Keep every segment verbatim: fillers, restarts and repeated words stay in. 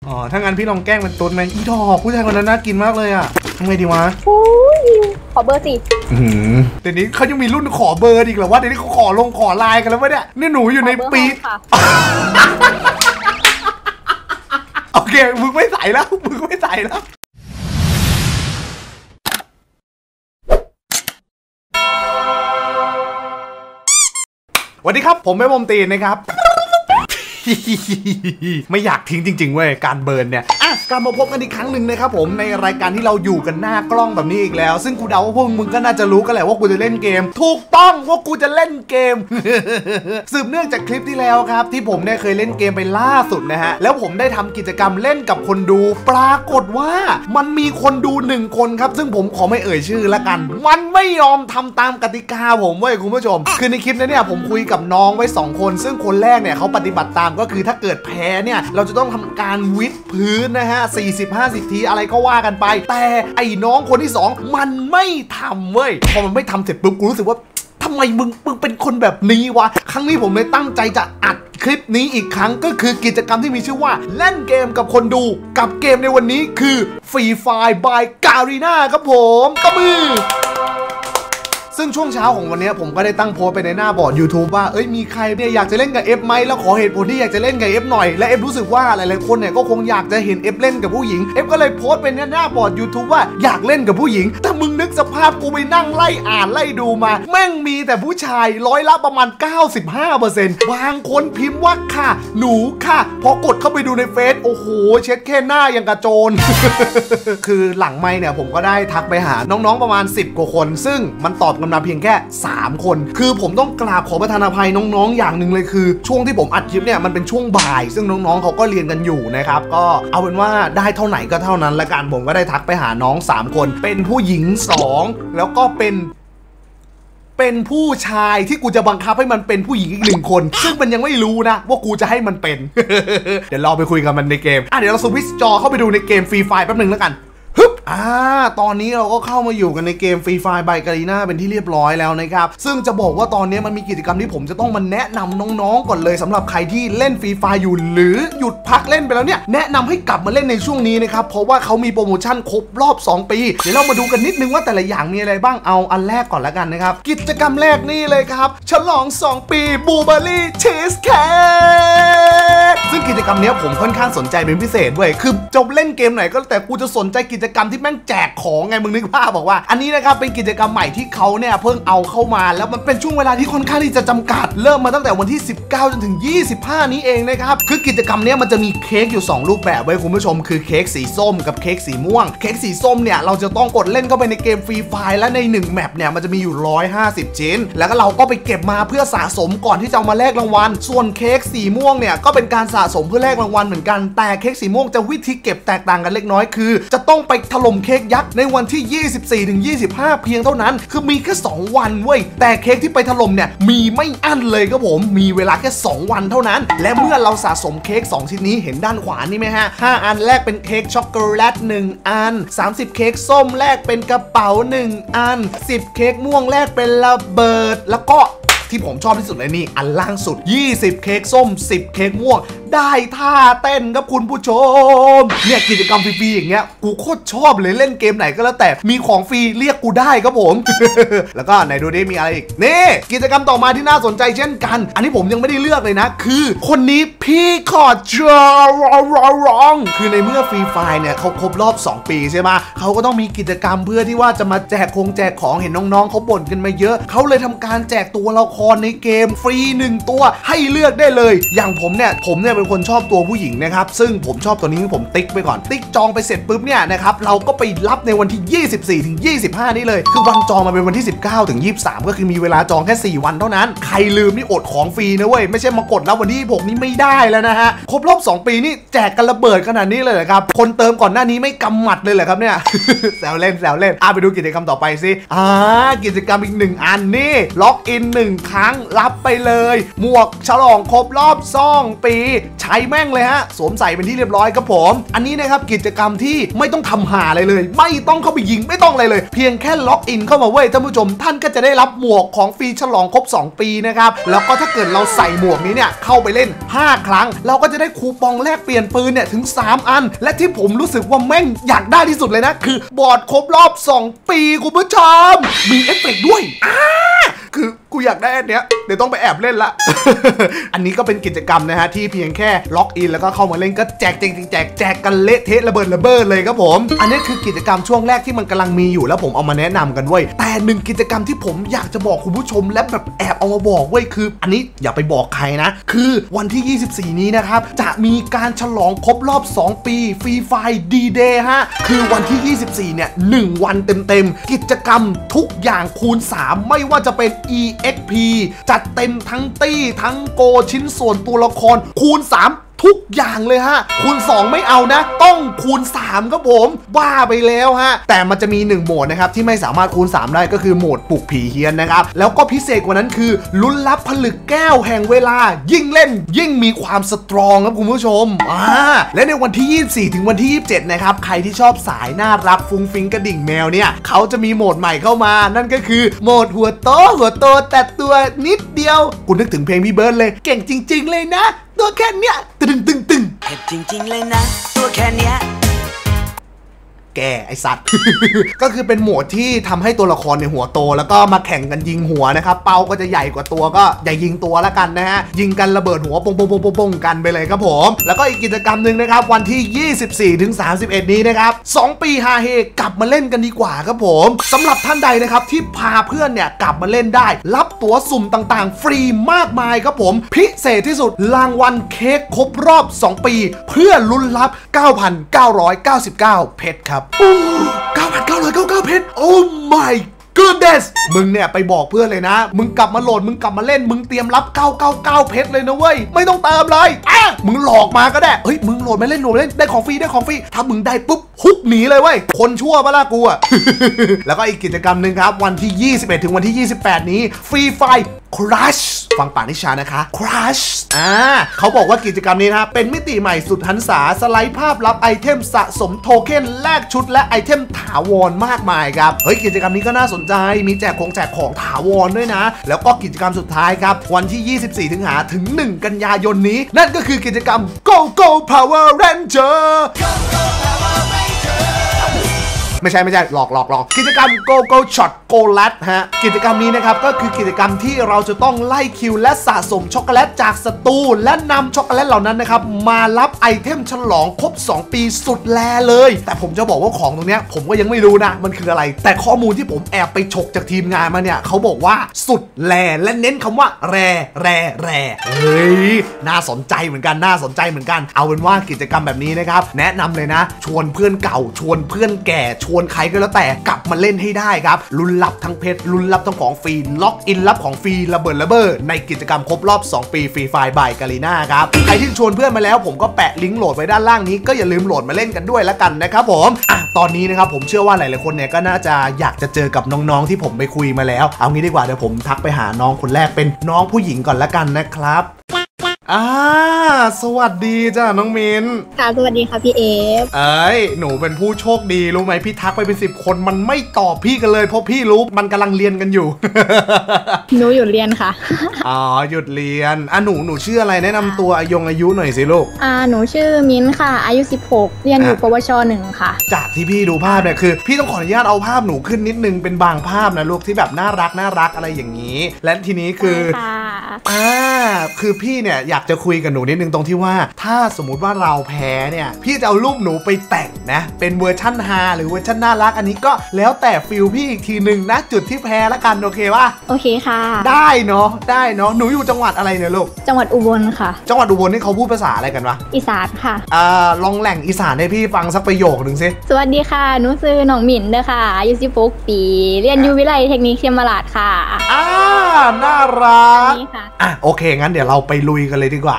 อ๋อถ้างั้นพี่ลองแกล้งเป็นตุ๊ดไหมอีดอกผู้ชายคนนั้นน่ากินมากเลยอ่ะทำไงดีวะโอ้ยขอเบอร์สิเดี๋ยวนี้เขายังมีรุ่นขอเบอร์อีกเหรอวะเดี๋ยวนี้เขาขอลงขอไลน์กันแล้ววะเนี่ยนี่หนูอยู่ในปีโอเคมึงไม่ใส่แล้วมึงไม่ใส่แล้วสวัสดีครับผมแม่บอมตีนนะครับไม่อยากทิ้งจริงๆเว้ยการเบิร์นเนี่ยอ่ะกลับมาพบกันอีกครั้งหนึ่งนะครับผมในรายการที่เราอยู่กันหน้ากล้องแบบนี้อีกแล้วซึ่งกูเดาว่าพวกมึงก็น่าจะรู้กันแหละว่ากูจะเล่นเกมถูกต้องว่ากูจะเล่นเกม สืบเนื่องจากคลิปที่แล้วครับที่ผมได้เคยเล่นเกมไปล่าสุดนะฮะแล้วผมได้ทำกิจกรรมเล่นกับคนดูปรากฏว่ามันมีคนดูหนึ่งคนครับซึ่งผมขอไม่เอ่ยชื่อละกันมันไม่ยอมทำตามกติกาผมเว้ยคุณผู้ชมคือในคลิปนั้นเนี่ยผมคุยกับน้องไว้สองคนซึ่งคนแรกเนี่ยเขาปฏิบัติตามก็คือถ้าเกิดแพ้เนี่ยเราจะต้องทำการวิดพื้นนะฮะ สี่สิบ ห้าสิบ ทีอะไรก็ว่ากันไปแต่ไอ้น้องคนที่สองมันไม่ทำเว้ยพอมันไม่ทำเสร็จปุ๊บกูรู้สึกว่าทำไมมึงมึงเป็นคนแบบนี้วะครั้งนี้ผมเลยตั้งใจจะอัดคลิปนี้อีกครั้งก็คือกิจกรรมที่มีชื่อว่าเล่นเกมกับคนดูกับเกมในวันนี้คือ Free Fire by Garena ครับผมตบมือซึ่งช่วงเช้าของวันนี้ผมก็ได้ตั้งโพสไปในหน้าบอร์ด YouTube ว่าเอ้ยมีใครเนี่ยอยากจะเล่นกับเอฟไหมแล้วขอเหตุผลที่อยากจะเล่นกับเอฟหน่อยและเอฟรู้สึกว่าหลายๆคนเนี่ยก็คงอยากจะเห็นเอฟเล่นกับผู้หญิงเอฟก็เลยโพสเป็นหน้าบอร์ด YouTube ว่าอยากเล่นกับผู้หญิงแต่มึงนึกสภาพกูไปนั่งไล่อ่านไล่ดูมาแม่งมีแต่ผู้ชายร้อยละประมาณ เก้าสิบห้าเปอร์เซ็นต์ บางคนพิมพ์ว่าค่ะหนูค่ะพอกดเข้าไปดูในเฟซโอ้โหเช็ดแค่หน้าอย่างกระโจน คือหลังไมค์เนี่ยผมก็ได้ทักไปหาน้องๆประมาณสิบกว่าคนซึ่งมันตอบกันมาเพียงแค่สามคนคือผมต้องกราบขอประทานอภัยน้องๆอย่างหนึ่งเลยคือช่วงที่ผมอัดคลิปเนี่ยมันเป็นช่วงบ่ายซึ่งน้องๆเขาก็เรียนกันอยู่นะครับก็เอาเป็นว่าได้เท่าไหร่ก็เท่านั้นละกันผมก็ได้ทักไปหาน้องสามคนเป็นผู้หญิงสองแล้วก็เป็นเป็นผู้ชายที่กูจะบังคับให้มันเป็นผู้หญิงอีกหนึ่งคนซึ่งมันยังไม่รู้นะว่ากูจะให้มันเป็น เดี๋ยวเราไปคุยกันมันในเกมอ่ะเดี๋ยวเราสวิตช์จอเข้าไปดูในเกมฟรีไฟแป๊บนึงแล้วกันฮึบอ่าตอนนี้เราก็เข้ามาอยู่กันในเกม Free Fire by Garena เป็นที่เรียบร้อยแล้วนะครับซึ่งจะบอกว่าตอนนี้มันมีกิจกรรมที่ผมจะต้องมาแนะนำน้องๆก่อนเลยสำหรับใครที่เล่น Free Fire อยู่หรือหยุดพักเล่นไปแล้วเนี่ยแนะนำให้กลับมาเล่นในช่วงนี้นะครับเพราะว่าเขามีโปรโมชั่นครบรอบสองปีเดี๋ยวเรามาดูกันนิดนึงว่าแต่ละอย่างมีอะไรบ้างเอาอันแรกก่อนละกันนะครับกิจกรรมแรกนี่เลยครับฉลองสองปีบูเบอรี่ชีสเค้กซึ่งกิจกรรมนี้ผมค่อนข้างสนใจเป็นพิเศษด้วยคือจบเล่นเกมไหนก็แต่กูจะสนใจกิจกรรมที่แม่งแจกของไงมึงนึกภาพบอกว่าอันนี้นะครับเป็นกิจกรรมใหม่ที่เขาเนี่ยเพิ่งเอาเข้ามาแล้วมันเป็นช่วงเวลาที่ค่อนข้างที่จะจำกัดเริ่มมาตั้งแต่วันที่สิบเก้าจนถึงยี่สิบห้านี้เองนะครับคือกิจกรรมนี้มันจะมีเค้กอยู่สองรูปแบบไว้คุณผู้ชมคือเค้กสีส้มกับเค้กสีม่วงเค้กสีส้มเนี่ยเราจะต้องกดเล่นเข้าไปในเกมฟรีไฟล์และในหนึ่งแมปเนี่ยมันจะมีอยู่หนึ่งร้อยห้าสิบชิ้นแล้วก็เราก็ไปเก็บมาเพื่อสะสมก่อนที่จะเอามาแลกรางวัลส่วนเค้กสีม่วงเนี่ยก็เป็นการสะสมเพื่อแลกรางวัลเหมือนกันแต่เค้กสีม่วงจะวิธีเก็บแตกต่างกันเล็กน้อยคือจะต้องไปถล่มเค้กยักษ์ในวันที่ยี่สิบสี่ถึงยี่สิบห้าเพียงเท่านั้นคือมีแค่สองวันเว้ยแต่เค้กที่ไปถล่มเนี่ยมีไม่อั้นเลยครับผมมีเวลาแค่สองวันเท่านั้นและเมื่อเราสะสมเค้กสองชิ้นนี้เห็นด้านขวานี่ไหมฮะห้าอันแรกเป็นเค้กช็อกโกแลตหนึ่งอันสามสิบเค้กส้มแรกเป็นกระเป๋าหนึ่งอันสิบเค้กม่วงแรกเป็นระเบิดแล้วก็ที่ผมชอบที่สุดเลยนี่อันล่างสุดยี่สิบเค้กส้มสิบเค้กม่วงได้ท่าเต้นครับคุณผู้ชมเนี่ยกิจกรรมฟรีๆอย่างเงี้ยกูโคตรชอบเลยเล่นเกมไหนก็แล้วแต่มีของฟรีเรียกกูได้ครับผม แล้วก็ไหนดูดิมีอะไรอีกนี่กิจกรรมต่อมาที่น่าสนใจเช่นกันอันนี้ผมยังไม่ได้เลือกเลยนะคือคนนี้พี่ขอจอร้องคือในเมื่อฟรีไฟเนี่ยเขาครบรอบสองปีใช่ไหมเขาก็ต้องมีกิจกรรมเพื่อที่ว่าจะมาแจกคงแจกของเห็นน้องๆเขาบ่นกันมาเยอะเขาเลยทำการแจกตัวละครในเกมฟรีหนึ่งตัวให้เลือกได้เลยอย่างผมเนี่ยผมเนี่ยเป็นคนชอบตัวผู้หญิงนะครับซึ่งผมชอบตัวนี้ผมติ๊กไปก่อนติ๊กจองไปเสร็จปุ๊บเนี่ยนะครับเราก็ไปรับในวันที่ยี่สิบสี่ถึงยี่สิบห้านี้เลยคือวันจองมาเป็นวันที่สิบเก้าถึงยี่สิบสามก็คือมีเวลาจองแค่สี่วันเท่านั้นใครลืมนี่อดของฟรีนะเว้ยไม่ใช่มากดแล้ววันที่หกนี้ไม่ได้แล้วนะฮะครบรอบสองปีนี่แจกกันระเบิดขนาดนี้เลยเหรอครับคนเติมก่อนหน้านี้ไม่กำหมัดเลยเหรอครับเนี่ย แซวเล่นแซวเล่นอ่ะไปดูกิจกรรมต่อไปสิอ่ากิจกรรมอีกหนึ่งอันนี่ล็อกอินหนึ่งครั้งรับไปเลยหมวกฉลองครบรอบสองปีใช้แม่งเลยฮะสวมใส่เป็นที่เรียบร้อยครับผมอันนี้นะครับกิจกรรมที่ไม่ต้องทำหาอะไรเลยไม่ต้องเข้าไปยิงไม่ต้องอะไรเลยเพียงแค่ล็อกอินเข้ามาเว้ยท่านผู้ชมท่านก็จะได้รับหมวกของฟรีฉลองครบสองปีนะครับแล้วก็ถ้าเกิดเราใส่หมวกนี้เนี่ยเข้าไปเล่นห้าครั้งเราก็จะได้คูปองแลกเปลี่ยนปืนเนี่ยถึงสามอันและที่ผมรู้สึกว่าแม่งอยากได้ที่สุดเลยนะคือบอร์ดครบรอบสองปีคุณผู้ชมมีเอฟเฟกต์ด้วยอ้าคือกูอยากได้อันเนี้ยเดี๋ยวต้องไปแอบเล่นละ อันนี้ก็เป็นกิจกรรมนะฮะที่เพียงแค่ล็อกอินแล้วก็เข้ามาเล่นก็แจกจริงๆแจกแจกกันเละเทะระเบิดระเบ้อเลยครับผมอันนี้คือกิจกรรมช่วงแรกที่มันกำลังมีอยู่แล้วผมเอามาแนะนำกันเว้ยแต่หนึ่งกิจกรรมที่ผมอยากจะบอกคุณผู้ชมและแบบแอบเอามาบอกเว้ยคืออันนี้อย่าไปบอกใครนะคือวันที่ยี่สิบสี่นี้นะครับจะมีการฉลองครบรอบสองปีฟรีไฟดีเดย์ฮะคือวันที่ยี่สิบสี่เนี่ยหนึ่งวันเต็มๆกิจกรรมทุกอย่างคูณสามไม่ว่าจะเป็น อี เอ็กซ์ พี จัดเต็มทั้งตี้ทั้งโกชิ้นส่วนตัวละครคูณสามทุกอย่างเลยฮะคูณสองไม่เอานะต้องคูณสามครับผมบ้าไปแล้วฮะแต่มันจะมีหนึ่งโหมดนะครับที่ไม่สามารถคูณสามได้ก็คือโหมดปลุกผีเฮียนนะครับแล้วก็พิเศษกว่านั้นคือลุ้นรับผลึกแก้วแห่งเวลายิ่งเล่นยิ่งมีความสตรองครับคุณผู้ชมอ่าและในวันที่ยี่สิบสี่ถึงวันที่ยี่สิบเจ็ดนะครับใครที่ชอบสายน่ารักฟุ้งฟิ้งกระดิ่งแมวเนี่ยเขาจะมีโหมดใหม่เข้ามานั่นก็คือโหมดหัวโตหัวโตแต่ตัวนิดเดียวกูนึกถึงเพลงพี่เบิร์ดเลยเก่งจริงๆเลยนะตัวแค่เนี้ยตึงตึงตึงเผ็ดจริงๆเลยนะตัวแค่เนี้ยแกไอสัตว์ ก็คือเป็นโหมดที่ทำให้ตัวละครในหัวโตแล้วก็มาแข่งกันยิงหัวนะครับเป้าก็จะใหญ่กว่าตัวก็อย่ายิงตัวละกันนะฮะยิงกันระเบิดหัวปงปงปงปงปงกันไปเลยครับผมแล้วก็อีกกิจกรรมหนึ่งนะครับวันที่ยี่สิบสี่ถึงสามสิบเอ็ดนี้นะครับสองปีฮาเฮกลับมาเล่นกันดีกว่าครับผมสำหรับท่านใดนะครับที่พาเพื่อนเนี่ยกลับมาเล่นได้รับตั๋วสุ่มต่างๆฟรีมากมายครับผมพิเศษที่สุดรางวัลเค้กครบรอบสองปีเพื่อลุ้นรับ เก้าพันเก้าร้อยเก้าสิบเก้า เพชรครับเก้าพันเก้าร้อยเก้าสิบเก้า เพชรโอ้ my goodness มึงเนี่ยไปบอกเพื่อนเลยนะมึงกลับมาโหลดมึงกลับมาเล่นมึงเตรียมรับเก้าร้อยเก้าสิบเก้าเพชรเลยนะเว้ยไม่ต้องเติมเลยอ่ะมึงหลอกมาก็ได้เฮ้ยมึงโหลดมาเล่นโหลดมาเล่นได้ของฟรีได้ของฟรีถ้ามึงได้ปุ๊บฮุกหนีเลยเว้ยคนชั่วปะล่ะกูอ่ะ แล้วก็อีกกิจกรรมหนึ่งครับวันที่ยี่สิบเอ็ดถึงวันที่ยี่สิบแปดนี้ฟรีไฟCrush ฟังป่านิชานะคะ Crush อ่าเขาบอกว่ากิจกรรมนี้นะเป็นมิติใหม่สุดหันษาสไลด์ภาพลับไอเทมสะสมโทเค็นแลกชุดและไอเทมถาวรมากมายครับเฮ้ยกิจกรรมนี้ก็น่าสนใจมีแจกของแจกของถาวรด้วยนะแล้วก็กิจกรรมสุดท้ายครับวันที่ยี่สิบสี่ถึงหาถึงหนึ่งกันยายนนี้นั่นก็คือกิจกรรม Go Go Power Ranger Go Go Power Ranger ไม่ใช่ไม่ใช่หลอกหลอกหลอกกิจกรรม Go Go Shot Go Lat ฮะกิจกรรมนี้นะครับก็คือกิจกรรมที่เราจะต้องไล่คิวและสะสมช็อกโกแลตจากศัตรูและนำช็อกโกแลตเหล่านั้นนะครับมารับไอเทมฉลองครบสองปีสุดแลเลยแต่ผมจะบอกว่าของตรงเนี้ยผมก็ยังไม่รู้นะมันคืออะไรแต่ข้อมูลที่ผมแอบไปฉกจากทีมงานมาเนี่ยเขาบอกว่าสุดแลและเน้นคำว่าแรแรแรเฮ้ยน่าสนใจเหมือนกันน่าสนใจเหมือนกันเอาเป็นว่ากิจกรรมแบบนี้นะครับแนะนำเลยนะชวนเพื่อนเก่าชวนเพื่อนแก่ชวนใครก็แล้วแต่กลับมาเล่นให้ได้ครับลุ้นรับทั้งเพชรลุ้นรับทั้งของฟรีล็อกอินรับของฟรีระเบิดระเบ้อในกิจกรรมครบรอบสองปีฟรีไฟล์บายกาลีน่าครับใครที่ชวนเพื่อนมาแล้วผมก็แปะลิงก์โหลดไว้ด้านล่างนี้ก็อย่าลืมโหลดมาเล่นกันด้วยแล้วกันนะครับผมอ่ะตอนนี้นะครับผมเชื่อว่าหลายๆคนเนี่ยก็น่าจะอยากจะเจอกับน้องๆที่ผมไปคุยมาแล้วเอางี้ดีกว่าเดี๋ยวผมทักไปหาน้องคนแรกเป็นน้องผู้หญิงก่อนละกันนะครับอ่าสวัสดีจ้าน้องมินค่ะสวัสดีค่ะพี่เอฟเอ้ยหนูเป็นผู้โชคดีรู้ไหมพี่ทักไปเป็นสิบคนมันไม่ตอบพี่กันเลยเพราะพี่รู้มันกำลังเรียนกันอยู่หนูหยุดเรียนค่ะอ๋อหยุดเรียนอ่ะหนูหนูชื่ออะไรแนะนำตัวอายุอายุหน่อยสิลูกอ่าหนูชื่อมินค่ะอายุสิบหกเรียนอยู่ปวชหนึ่งค่ะจากที่พี่ดูภาพเนี่ยคือพี่ต้องขออนุญาตเอาภาพหนูขึ้นนิดนึงเป็นบางภาพนะลูกที่แบบน่ารักน่ารักอะไรอย่างนี้และทีนี้คืออ่าคือพี่เนี่ยอยากจะคุยกับหนูนิดนึงตรงที่ว่าถ้าสมมุติว่าเราแพ้เนี่ยพี่จะเอารูปหนูไปแต่งนะเป็นเวอร์ชั่นฮาหรือเวอร์ชั่นน่ารักอันนี้ก็แล้วแต่ฟิลพี่อีกทีหนึ่งนะจุดที่แพ้ละกันโอเคป่ะโอเคค่ะได้เนาะได้เนาะหนูอยู่จังหวัดอะไรเนี่ยลูกจังหวัดอุบลค่ะจังหวัดอุบลนี่เขาพูดภาษาอะไรกันวะอีสานค่ะอ่าลองแหล่งอีสานให้พี่ฟังสักประโยคหนึ่งสิสวัสดีค่ะหนูชื่อน้องหมิ่นเด้อค่ะอายุสิบหกปีเรียนอยู่วิทยาลัยเทคนิคเชียงราชค่ะอ่าน่ารักอ่ะโอเคงั้นเดี๋ยวเราไปลุยกันเลยดีกว่า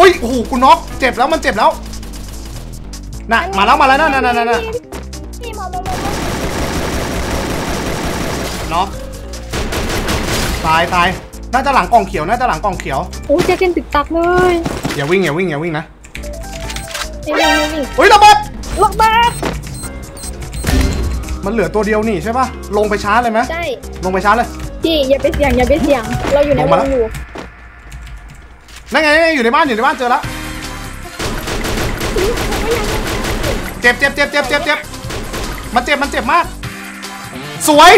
อ้ยโอ้โหกูน็อกเจ็บแล้วมันเจ็บแล้วน่ะมาแล้วมาแล้วน่ะน่ะน่ะน่ะพี่มองมองมองน็อกตายตายน่าจะหลังกล่องเขียวน่าจะหลังกล่องเขียวโอ้เจ๊เจนตึกตักเลยอย่าวิ่งอย่าวิ่งอย่าวิ่งนะไม่วิ่งไม่วิ่งเฮ้ยระเบิดระเบิดมันเหลือตัวเดียวนี่ใช่ป่ะลงไปชาร์จเลยไหมใช่ลงไปชาร์จเลยพี่อย่าไปเสี่ยงอย่าไปเสี่ยงเราอยู่ในวงอยู่นั่นไงอยู่ในบ้านอยู่ในบ้านเจอแล้วเจ็บเจ็บเจ็บเจ็บเจ็บเจ็บมันเจ็บมันเจ็บมากสวย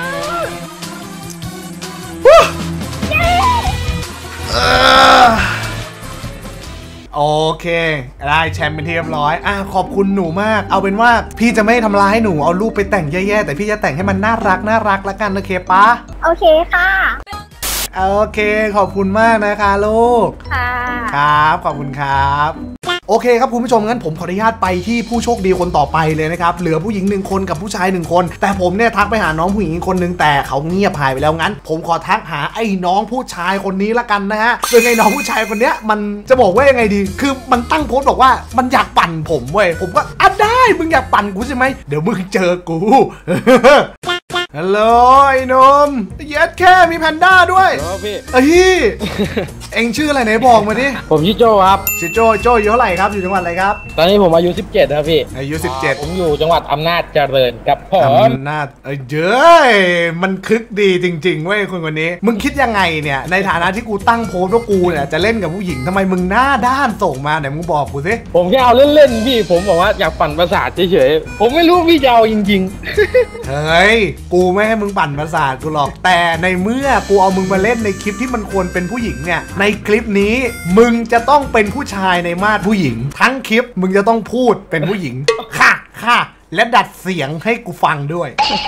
โอเคได้แชมป์เป็นที่เรียบร้อยอ่ะขอบคุณหนูมากเอาเป็นว่าพี่จะไม่ทำร้ายหนูเอารูปไปแต่งแย่ๆแต่พี่จะแต่งให้มันน่ารักน่ารักละกันโอเคปะโอเคค่ะโอเคขอบคุณมากนะคะลูกค่ะครับขอบคุณครับโอเคครับคุณผู้ชมงั้นผมขออนุญาตไปที่ผู้โชคดีคนต่อไปเลยนะครับเหลือผู้หญิงหนึ่งคนกับผู้ชายหนึ่งคนแต่ผมเนี่ยทักไปหาน้องผู้หญิงคนนึงแต่เขาเงียบหายไปแล้วงั้นผมขอทักหาไอ้น้องผู้ชายคนนี้ละกันนะฮะซึ่งไอ้น้องผู้ชายคนเนี้ยมันจะบอกว่ายังไงดีคือมันตั้งโพสต์บอกว่ามันอยากปั่นผมเว้ยผมก็อ่ะได้มึงอยากปั่นกูใช่ไหมเดี๋ยวมึงเจอกูฮัลโหลไอ้นมเย็ดแค่มีแพนด้าด้วยครับพี่เอ้ยเอ็งชื่ออะไรไหนบอกมาดิผมชื่อโจครับชื่อโจโจอยู่เท่าไหร่ครับอยู่จังหวัดอะไรครับตอนนี้ผมอายุสิบเจ็ดครับพี่อายุสิบเจ็ดผมอยู่จังหวัดอำนาจเจริญกับผมอำนาจเอ้ยเย้ยมันคึกดีจริงๆเว้ยคนคนนี้มึงคิดยังไงเนี่ยในฐานะที่กูตั้งโพสต์ว่ากูเนี่ยจะเล่นกับผู้หญิงทำไมมึงหน้าด้านส่งมาไหนมึงบอกกูสิผมแค่เอาเล่นๆพี่ผมบอกว่าอยากปั่นประสาทเฉยๆผมไม่รู้พี่จะเอาจริงๆเฮ้ยกูไม่ให้มึงปั่นประสาทกูหรอกแต่ในเมื่อกูเอามึงมาเล่นในคลิปที่มันควรเป็นผู้หญิงเนี่ยในคลิปนี้มึงจะต้องเป็นผู้ชายในมาดผู้หญิงทั้งคลิปมึงจะต้องพูดเป็นผู้หญิงค่ะค่ะและดัดเสียงให้กูฟังด้วย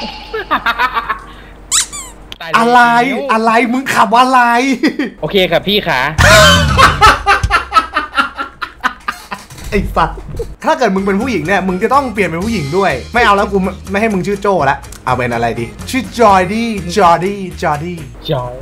อะไรอะไรมึงขับอะไรโอเคครับพี่ขาไอ้สัตว์ถ้าเกิดมึงเป็นผู้หญิงเนี่ยมึงจะต้องเปลี่ยนเป็นผู้หญิงด้วยไม่เอาแล้วกูไม่ให้มึงชื่อโจ้ละเอาเป็นอะไรดีชื่อจอร์ดี้จอร์ดี้จอร์ดี้จอร์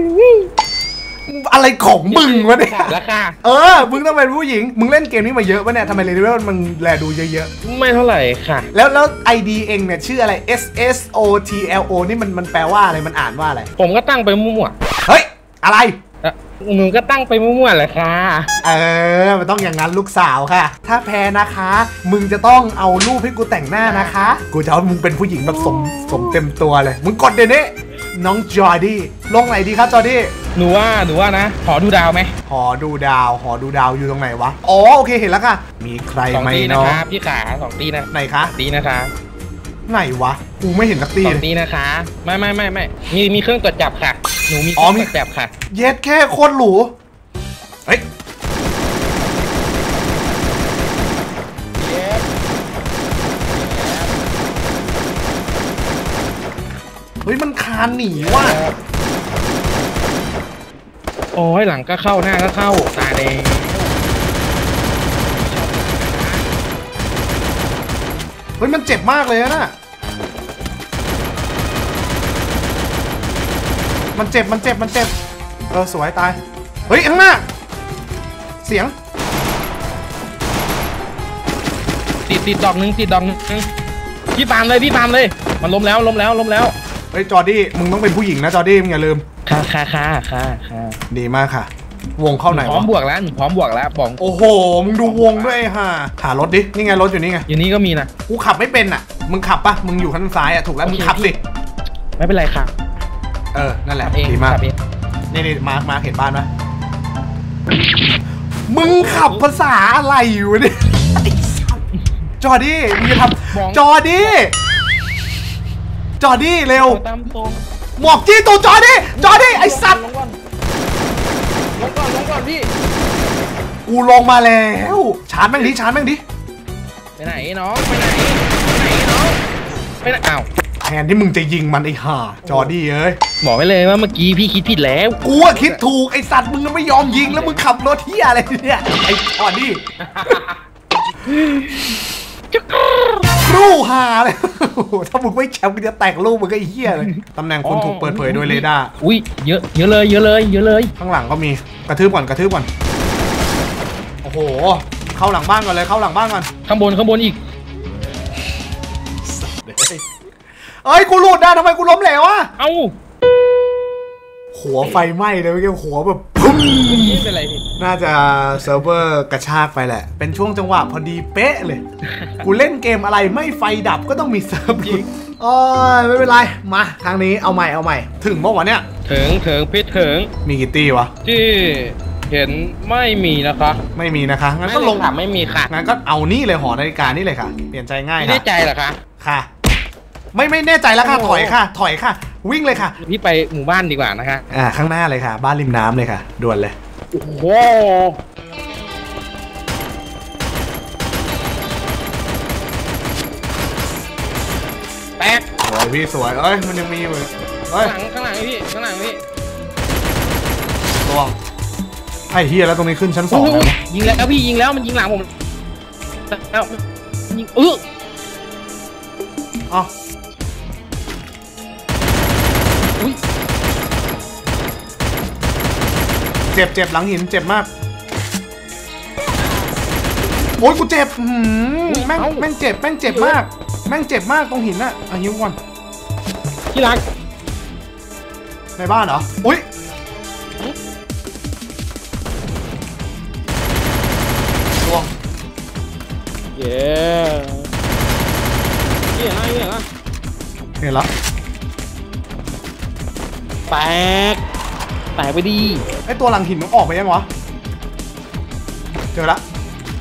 อะไรของมึงวะเนี่ยราคาเออมึงต้องเป็นผู้หญิงมึงเล่นเกมนี้มาเยอะปะเนี่ยทำไมเลเวลมันแลดูเยอะๆไม่เท่าไหร่ค่ะแล้วแล้ว ไอ ดี เองเนี่ยชื่ออะไร S S O T L O นี่มันมันแปลว่าอะไรมันอ่านว่าอะไรผมก็ตั้งไปมั่วเฮ้ยอะไรหนูก็ตั้งไปมั่วๆแหละค่ะเออมันต้องอย่างนั้นลูกสาวค่ะถ้าแพ้นะคะมึงจะต้องเอารูปให้กูแต่งหน้านะคะกูจะเอามึงเป็นผู้หญิงแบบสมสมเต็มตัวเลยมึงกดเดี๋ยวนี้น้องจอร์ดี้ลงไหนดีครับจอร์ดี้หนูว่าหนูว่านะหอดูดาวไหมหอดูดาวหอดูดาวอยู่ตรงไหนวะอ๋อโอเคเห็นแล้วค่ะมีใครไหมเนาะพี่ขาสองตีนะไหนคะตีนะคะไหนวะกูไม่เห็นสักตีสองตีนะคะไม่ไม่ไม่ไม่มีมีเครื่องตรวจจับค่ะหนูมีเครื่องตรวจจับค่ะเย็ดแค่โคตรหรูเฮ้ยเฮ้ยมันคานหนีว่ะโอ้ยหลังก็เข้าหน้าก็เข้าตาแดงเฮ้ยมันเจ็บมากเลยนะมันเจ็บมันเจ็บมันเจ็บเออสวยตายเฮ้ยข้างหน้าเสียงติดติดดอกนึงติดดอกนึงพี่ปามเลยพี่ปามเลยมันล้มแล้วล้มแล้วล้มแล้วเฮ้ยจอร์ดี้มึงต้องเป็นผู้หญิงนะจอร์ดี้มึงอย่าลืมค่ะค่ะค่ะค่ะค่ะดีมากค่ะวงเข้าไหนพร้อมบวกแล้วพร้อมบวกแล้วบองโอ้โหมึงดูวงด้วยฮะหารถดินี่ไงรถอยู่นี่ไงอยู่นี่ก็มีนะกูขับไม่เป็นอ่ะมึงขับปะมึงอยู่ข้างซ้ายอ่ะถูกแล้วมึงขับสิไม่เป็นไรค่ะเออนั่นแหละดีมากนี่นี่มาร์คมาร์คเห็นบ้านไหมมึงขับภาษาอะไรอยู่เนี่ยจอร์ดี้มึงจะทำจอร์ดี้จอร์ดี้เร็วหมวกจี้ตัวจอร์ดี้จอร์ดี้ไอ้สัตว์ลงก่อนลงก่อนลงก่อนพี่กูลงมาแล้วชาร์จแม่งดิชาร์จแม่งดิไปไหนน้องไปไหนไปไหนน้องไปไหนอ้าวแทนที่มึงจะยิงมันไอ้ห่าจอร์ดี้เอ้ยบอกไว้เลยว่าเมื่อกี้พี่คิดผิดแล้วกูอะคิดถูกไอ้สัตว์มึงไม่ยอมยิงแล้วมึงขับรถเหี้ยอะไรเนี่ยไอ้จอร์ดี้รูหาเลยถ้ามึงไม่แชมป์มึงจะแตกลูกมึงก็ไอ้เหี้ยเลยตำแหน่งคนถูกเปิดเผยโดยเรดาร์อุ้ยเยอะเยอะเลยเยอะเลยเยอะเลยข้างหลังก็มีกระทืบก่อนกระทืบก่อนโอ้โหเข้าหลังบ้านก่อนเลยเข้าหลังบ้านก่อนข้างบนข้างบนอีกเอ้ยกูหลุดนะทำไมกูล้มเหลวอะเอ้าหัวไฟไหม้เลยเมื่อกี้หัวแบบพุ่งนี่เป็นไรพี่น่าจะเซิร์ฟเวอร์กระชากไปแหละเป็นช่วงจังหวะพอดีเป๊ะเลยกูเล่นเกมอะไรไม่ไฟดับก็ต้องมีเซิร์ฟยิงโอ้ยไม่เป็นไรมาครั้งนี้เอาใหม่เอาใหม่ถึงเมื่อวานเนี้ยถึงถึงพี่ถึงมีกี่ตี้วะที่เห็นไม่มีนะคะไม่มีนะคะงั้นก็ลงค่ะไม่มีค่ะงั้นก็เอานี่เลยหอนาฬิกานี่เลยค่ะเปลี่ยนใจง่ายค่ะแน่ใจเหรอคะค่ะไม่ไม่แน่ใจแล้วค่ะถอยค่ะถอยค่ะวิ่งเลยค่ะพี่ไปหมู่บ้านดีกว่านะคะอ่าข้างหน้าเลยค่ะบ้านริมน้ำเลยค่ะด่วนเลยโอ้โหแตกสวยพี่สวยเอ้ยมันยังมีอยู่เฮ้ยข้างหลังพี่ข้างหลังพี่ตัวไอ้เฮียแล้วตรงนี้ขึ้นชั้นสองแล้วยิงแล้วพี่ยิงแล้วมันยิงหลังผมแล้วยิงเอออ๋อเจ็บเจ็บหลังหินเจ็บมากโอ้ยกูเจ็บแม่งแม่งเจ็บแม่งเจ็บมากแม่งเจ็บมากตรงหินน่ะอ่ะหิวก่อนที่รักในบ้านเหรออุ้ยตัวเย้เห็นอะไรเห็นอะไรเห็นแล้วแตกแตกไปดีไอตัวหลังหินมันออกไปยังวะเจอแล้ว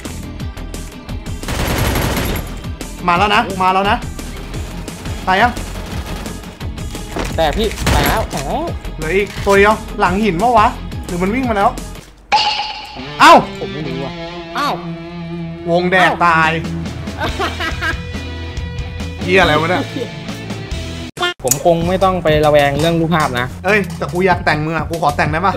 มาแล้วนะมาแล้วนะตายยังแตกพี่แตกแล้วแตกแล้วเหลืออีกตัวเดียวหลังหินมั้งวะหรือมันวิ่งมาแล้วเอ้าผมไม่รู้อ่ะเอ้าวงแดกตายเหี้ยอะไรวะเนี่ยผมคงไม่ต้องไประแวงเรื่องรูปภาพนะเอ้ยแต่กูอยากแต่งมึงอ่ะกูขอแต่งได้ปะ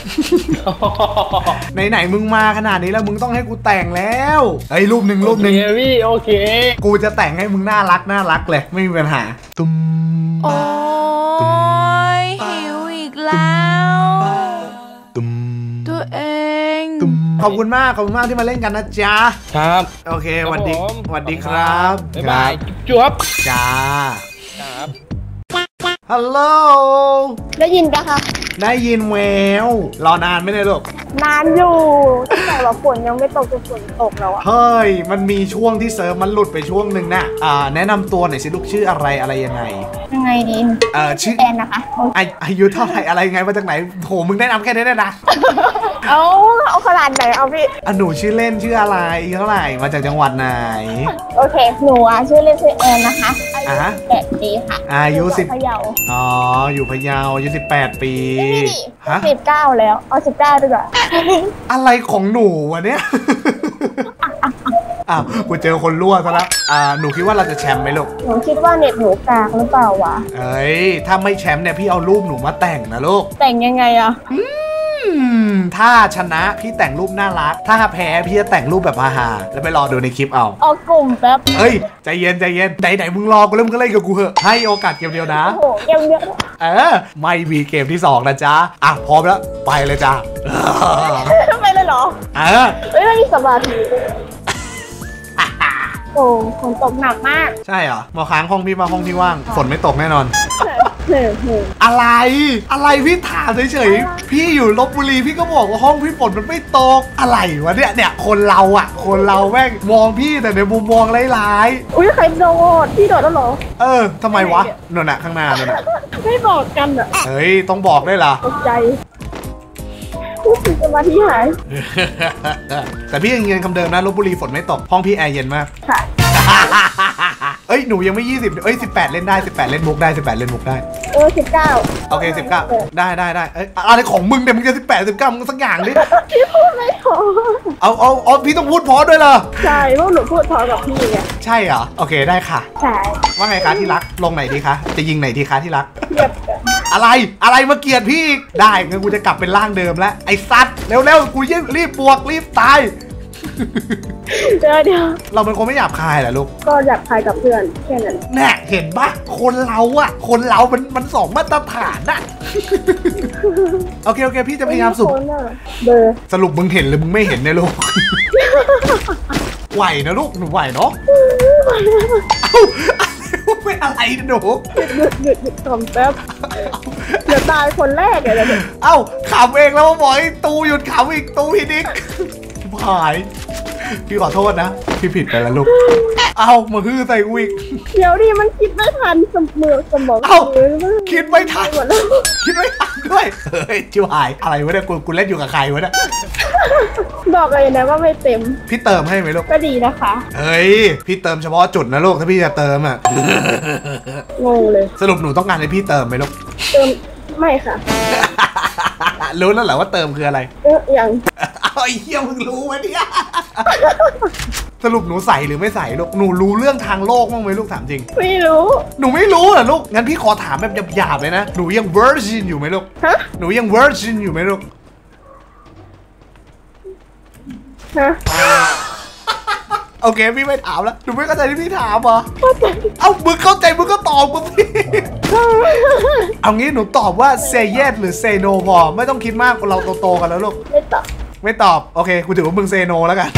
ไหนๆมึงมาขนาดนี้แล้วมึงต้องให้กูแต่งแล้วไอ้รูปหนึ่งรูปหนึ่งพี่โอเคกูจะแต่งให้มึงน่ารักน่ารักเลยไม่มีปัญหาตุ้มโอ้ยหิวอีกแล้วตุ้มตัวเองขอบคุณมากขอบคุณมากที่มาเล่นกันนะจ๊ะครับโอเคสวัสดีสวัสดีครับบ๊ายบายจวบจ้าครับฮัลโหลได้ยินปะคะได้ยินแววรอนานไม่ได้ลูกนานอยู่แต่ว่าฝนยังไม่ตกจนฝนตกแล้วอะเฮ้ยมันมีช่วงที่เซิร์ฟมันหลุดไปช่วงหนึ่งน่ะอ่าแนะนำตัวหน่อยสิลูกชื่ออะไรอะไรยังไงยังไงดีเอ่อชื่อแอนนะคะอายุเท่าไหร่อะไรยังไงมาจากไหนโหมึงแนะนำแค่นี้ได้นะเอาเอาขนาดไหนเอาพี่อ่ะหนูชื่อเล่นชื่ออะไรเท่าไหร่มาจากจังหวัดไหนโอเคหนูอ่ะชื่อเล่นชื่อแอนนะคะอายุแปดปีค่ะอายุสิบพะเยาอ๋ออยู่พะเยาอายุสิบแปดปีฮะสิบเก้าแล้วเอาสิบเก้าดีกว่าอะไรของหนูวะเนี่ยอ้าวกูเจอคนรั่วซะแล้วอ่าหนูคิดว่าเราจะแชมป์ไหมลูกหนูคิดว่าเน็ตหนูกลางหรือเปล่าวะเอ้ยถ้าไม่แชมป์เนี่ยพี่เอารูปหนูมาแต่งนะลูกแต่งยังไงอะถ้าชนะพี่แต่งรูปน่ารักถ้าแพ้พี่จะแต่งรูปแบบฮาๆแล้วไปรอดูในคลิปเอาเอากลุ่มแป๊บเฮ้ยใจเย็นใจเย็นไหนไหนมึงรอกูเริ่มก็เล่นกับกูเหอะให้โอกาสเกมเดียวนะโอ้โหเกมเยอะเออไม่มีเกมที่สองนะจ๊ะอ่ะพร้อมแล้วไปเลยจ้าไปเลยเหรอเออเฮ้ยไม่มีสมาธิโอ้ฝนตกหนักมากใช่เหรอมาค้างห้องพี่มาห้องพี่ว่างฝนไม่ตกแน่นอนอะไรอะไรพี่ถามเฉยๆพี่อยู่ลพบุรีพี่ก็บอกว่าห้องพี่ฝนมันไม่ตกอะไรวะเนี่ยเนี่ยคนเราอ่ะคนเราแม่งมองพี่แต่ในมุมมองร้ายๆอุ้ยใครโดดพี่โดดแล้วเหรอเออทำไมวะนั่นน่ะข้างหน้านั่นน่ะไม่บอกกันอ่ะเฮ้ยต้องบอกได้ล่ะตกใจพูดถึงสมาธิหายแต่พี่ยังยืนคำเดิมนะลพบุรีฝนไม่ตกห้องพี่แอร์เย็นมากค่ะเอ้ยหนูยังไม่ยี่สิบเอ้ยสิบแปดเล่นได้สิบแปดเล่นมุกได้สิบแปดเล่นมุกได้เออสิบเก้าโอเคสิบเก้าได้ได้ได้เอ้ยอะไรของมึงเดี๋ยวมึงจะสิบแปดสิบเก้ามึงสักอย่างดิพี่พูดไม่พอเอาเอาเอาพี่ต้องพูดพอด้วยเหรอใช่เพราะหนูพูดพอกับพี่ไงใช่เหรอโอเคได้ค่ะใช่ว่าไงคะที่รักลงไหนดีคะจะยิงไหนดีคะที่รักเกียบอะไรอะไรมาเกลียดพี่ได้งั้นกูจะกลับเป็นร่างเดิมแล้วไอ้ซัดเร็วๆกูยิ่งรีบบวกรีบตายเดี๋ยวเดี๋ยวเราเป็นคนไม่หยาบคายเหรอลูกก็อยากทายกับเพื่อนแค่นั้นแน่เห็นปะคนเราอะคนเรามันมันสองมาตรฐานอะ โอเคโอเคพี่จะพยายามสุดเบอร์สรุปมึงเห็นหรือมึงไม่เห็นเนี่ยลูก ไหวนะลูกหนูไหวเนาะเอ้าไม่อะไรนะหนูหยุดหยุดหยุดก่อนแป๊บเดี๋ยวตายคนแรกเดี๋ยวเดี๋ยวเอ้าขำเองแล้วมาบอกให้ตูหยุดขำอีกตูพี่ดิ๊กหายพี่ขอโทษนะพี่ผิดไปแล้วลูกเอ้ามาฮือใส่กูอีกเดี๋ยวดิมันคิดไม่ทันสมองสมองเอ้าคิดไม่ทันคิดไม่ทันด้วยเฮ้ยจิ๋วหายอะไรวะเนี่ยกูกูเล่นอยู่กับใครวะเนี่ยบอกเลยนะว่าไม่เต็มพี่เติมให้ไหมลูกก็ดีนะคะเฮ้ยพี่เติมเฉพาะจุดนะลูกถ้าพี่จะเติมอ่ะงงเลยสรุปหนูต้องการให้พี่เติมไหมลูกเติมไม่ค่ะรู้แล้วเหรอว่าเติมคืออะไรเออยังเอาไอ้เหี้ยมึงรู้ไหมเนี่ยสรุปหนูใส่หรือไม่ใส่ลูกหนูรู้เรื่องทางโลกบ้างไหมลูกถามจริงไม่รู้หนูไม่รู้เหรอลูกงั้นพี่ขอถามแบบหยาบๆเลยนะหนูยัง virgin อยู่ไหมลูกฮะหนูยัง virgin อยู่ไหมลูกฮะโอเคพี่ไม่ถามแล้วหนูไม่เข้าใจที่พี่ถามเหรอเอ้ามึงเข้าใจมึงก็ตอบกูสิเอางี้หนูตอบว่า say yes หรือ say no พอไม่ต้องคิดมากเราโตๆกันแล้วลูกไม่ตอบไม่ตอบโอเคกูถือว่ามึง say no แล้วกัน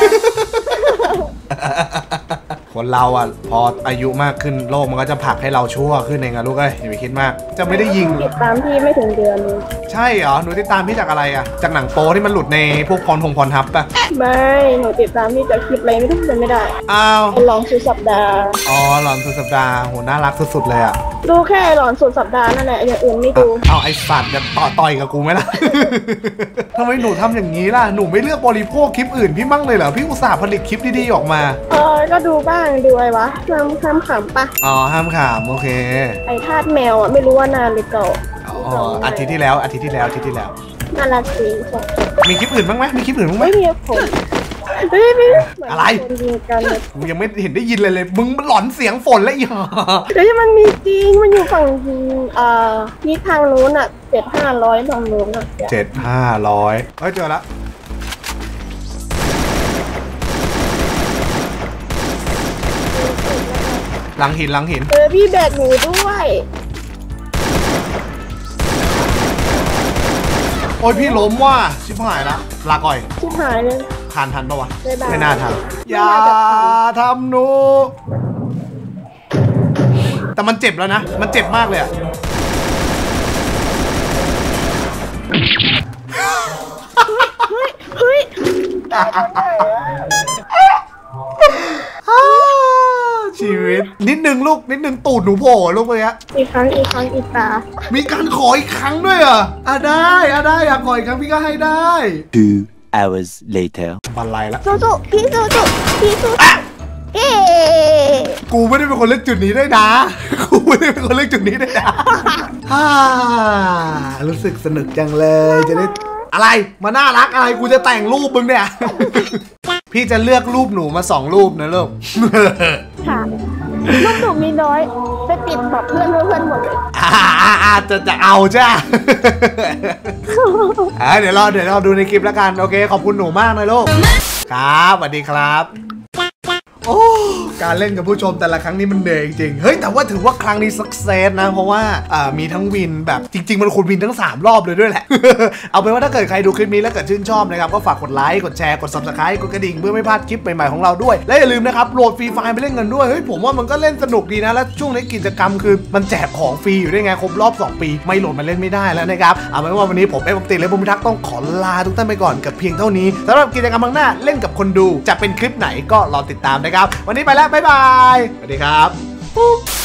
คนเราอ่ะพออายุมากขึ้นโลกมันก็จะผลักให้เราชั่วขึ้นเองอะลูกเอ้ยอย่าไปคิดมากจะไม่ได้ยิงติดตามพี่ไม่ถึงเดือนใช่เหรอหนูติดตามพี่จากอะไรอะจากหนังโป๊ที่มันหลุดในพวกพรพงพรทับปะไม่หนูติดตามพี่จากคลิปอะไรไม่ต้องจำไม่ได้อ้าวหลอนสุดสัปดาห์อ๋อหลอนสุดสัปดาห์โหน่ารักสุดๆเลยอะดูแค่หลอนสุดสัปดาห์นั่นแหละอย่างอื่นไม่ดูเอาไอ้สัตว์จะต่อต่อยกับกูไหมล่ะ ทำไมหนูทำอย่างนี้ล่ะหนูไม่เลือกบริโภคคลิปอื่นพี่มั่งเลยเหรอพี่อุตส่าห์ผลิตคลิปดีๆออกมาเออก็ดูบ้างดูอะไรวะห้ามห้ามขำปะอ๋อห้ามขำโอเคไอ้ทาสแมวอ่ะไม่รู้ว่านานหรือเก่าอ๋ออาทิตย์ที่แล้วอาทิตย์ที่แล้วอาทิตย์ที่แล้วน่ารักจริงมีคลิปอื่นบ้างไหมมีคลิปอื่นบ้างไหมไม่มีผมเฮ้ยไม่อะไรกูยังไม่เห็นได้ยินเลยเลยมึงหลอนเสียงฝนแล้วอีห่าเฮ้ยมันมีจริงมันอยู่ฝั่งอ่าที่ทางโน้นอ่ะเจ็ดห้าร้อยทางโน้นอ่ะเจ็ดห้าร้อยเฮ้ยเจอละหลังหินหลังหินเออพี่แบกหนูด้วยโอ้ยพี่ล้มว่ะชิบหายละลาก่อยชิบหายเลยทานทันปะวะไม่น่าทันอย่าทำหนูแต่มันเจ็บแล้วนะมันเจ็บมากเลยอะเฮ้ยชีวิตนิดนึงลูกนิดนึงตูดหนูโผล่ลูกเลยอะอีกครั้งอีกครั้งอีกตามีการขออีกครั้งด้วยเหรออ่ะได้อ่ะได้อยากขออีกครั้งพี่ก็ให้ได้ two hours later บันไลละสู้ๆพี่สู้ๆพี่สู้เอ๊กูไม่ได้เป็นคนเลือกจุดนี้ได้นะกูไม่ได้เป็นคนเลือกจุดนี้ได้นะฮ่ารู้สึกสนุกจังเลยจะได้อะไรมาน่ารักอะไรกูจะแต่งรูปมึงเนี่ยพี่จะเลือกรูปหนูมาสองรูปนะลูกค่ะรูปหนูมีน้อยไปปิดแบบเพื่อนเพื่อนหมดเลยอ่าอ่าจะจะเอาจ้าเดี๋ยวรอเดี๋ยวเราดูในคลิปแล้วกันโอเคขอบคุณหนูมากนะลูกครับสวัสดีครับโอ้การเล่นกับผู้ชมแต่ละครั้งนี้มันเหนื่อยจริงเฮ้ยแต่ว่าถือว่าครั้งนี้สักเซสนะเพราะว่าอ่ามีทั้งวินแบบจริงๆมันควรวินทั้งสามรอบเลยด้วยแหละ เอาเป็นว่าถ้าเกิดใครดูคลิปนี้แล้วเกิดชื่นชอบนะครับก็ฝากกดไลค์กดแชร์กด ซับสไครบ์ กดกระดิ่งเพื่อไม่พลาดคลิปใหม่ๆของเราด้วยและอย่าลืมนะครับโหลดฟรีไฟล์ไปเล่นกันด้วยเฮ้ยผมว่ามันก็เล่นสนุกดีนะและช่วงนี้กิจกรรมคือมันแจกของฟรีอยู่ด้วยไงครบรอบสองปีไม่โหลดมาเล่นไม่ได้แล้วนะครับเอาเป็นว่าวันนี้ผมเอฟติและบุญพิทักษ์ต้องขอลาทุกท่านไปก่อนกับเพียงเท่านี้สำหรับกิจกรรมข้างหน้าเล่นกับคนดูจะเป็นคลิปไหนก็รอติดตามนะครับวันนี้ไปแล้วบ๊ายบายสวัสดีครับ